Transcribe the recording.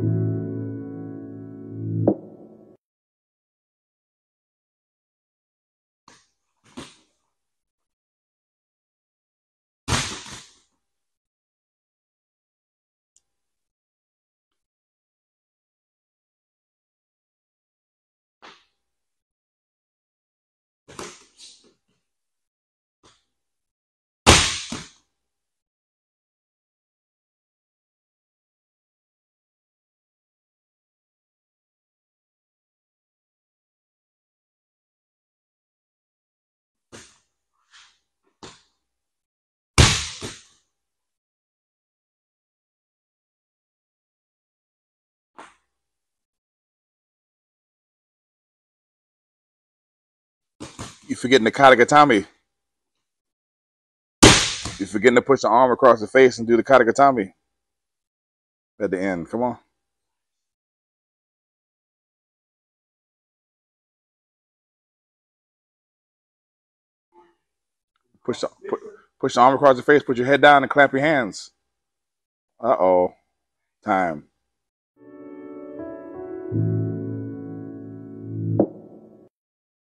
You forgetting the katagatame. You're forgetting to push the arm across the face and do the katagatame at the end. Come on. Push push the arm across the face, put your head down, and clap your hands. Uh-oh. Time.